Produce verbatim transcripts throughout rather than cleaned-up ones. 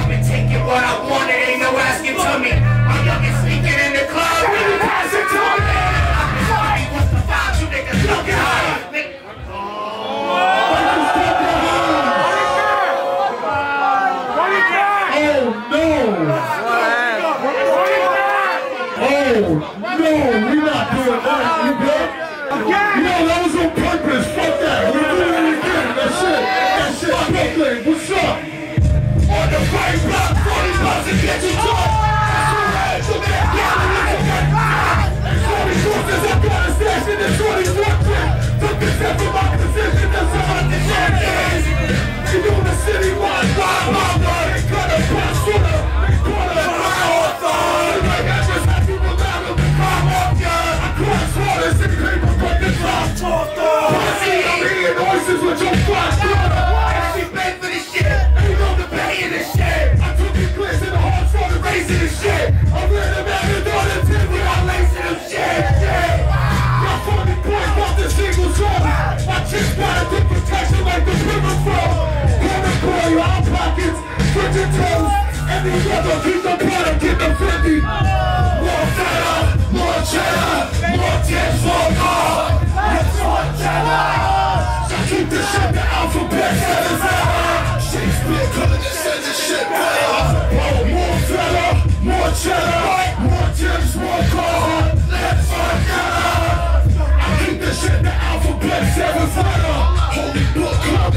I've been taking what I wanted, ain't no asking to me. My youngin' sneaking in the club, really pass it to me. I've been sorry, what's the vibe? You niggas looking high. Oh, no, we not doing that, you good? Yeah. No, that was on purpose, fuck that, we're doing it again, that's it, that's it, Brooklyn, what's up? On the right block, forty bucks and get you talk. That's the man, forty courses, I got a stash in the twenty fourteen. Took the step from my position, that's how I the shit is. You know the city wide, wild, wild, wild, they cut a pass for the, they call it a marathon. Like I just had people down on the car off, yeah. I cross waters and paper, but the drop talk, though. Pussy, I'm eating oysters with your flat brother. And she paid for this shit, and you know the pay in this shit. I took these clips in the hard for the racing this shit. I'm in the back of the door, the tip, we all lacing them shit, shit. Got forty points, bought the single song. My chick's got a good protection like the river flow. Corner boy, our pockets, Bridget toes. And the other, keep the product in the fifty. More feta, more cheddar, more tips, more God. Let's more cheddar. So keep the shit, the alphabet, seven seven. Shakespeare couldn't have said this shit better. Oh, more feta, more cheddar, more tips, more God. Let's more cheddar. I keep the shit, the alphabet, seven seven. Holy book, come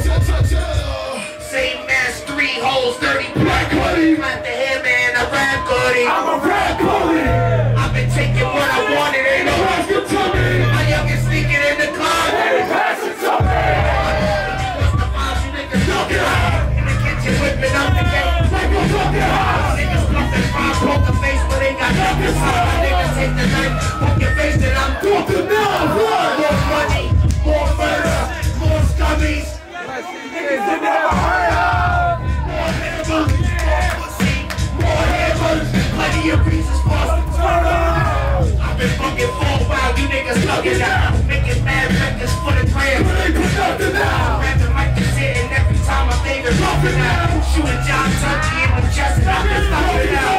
on. Same ass, three holes, dirty black hoodie. Not the hair man, a rap goodie. I'm a rap goodie. I've been taking what I wanted, ain't no asking to me. My youngin' sneaking in the club, Hey, pass it to me. what's the vibe? You niggas looking high. In the kitchen whipping up the game. Like a fucking high. Niggas bluffing five, poke the face, but they got nothing. My niggas take the knife, poke your face, and I'm Talking now, what? more money, more murder, more scummies. Niggas in there, hurry up. More hammers, more pussy, more hammers, plenty of reasons for us to turn up. I've been fucking for a while, you niggas thugging out. Making mad records for the gram. But they put nothing out. Rapping like this hitting every time my favorite bumping out. Shooting John Turkey in the chest and I've been thugging out.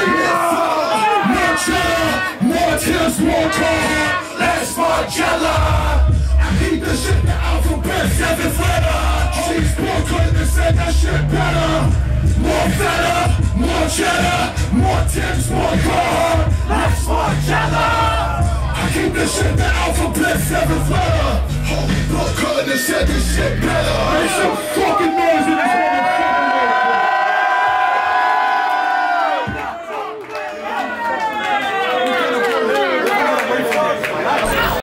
More cheddar, more tips, more corn. Less Margiela. I keep the shit, the alphabet, seven letter. She's Brooklyn and said that shit better. More feta, more cheddar, more tips, more corn. Less Margiela. I keep the shit, the alphabet, seven letter. Holy Brooklyn and said this shit better. Make some fucking noise in